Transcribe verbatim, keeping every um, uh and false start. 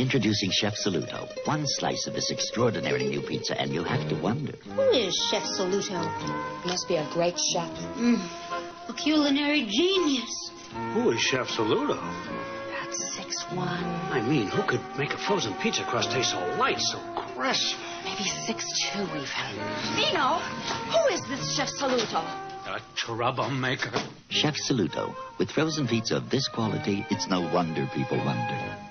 Introducing Chef Saluto. One slice of this extraordinary new pizza, and you have to wonder. Who is Chef Saluto? Must be a great chef. Mm, a culinary genius. Who is Chef Saluto? That's six one. I mean, who could make a frozen pizza crust taste so light, so crisp? Maybe six two even. Vino, who is this Chef Saluto? A troublemaker. Chef Saluto. With frozen pizza of this quality, it's no wonder people wonder.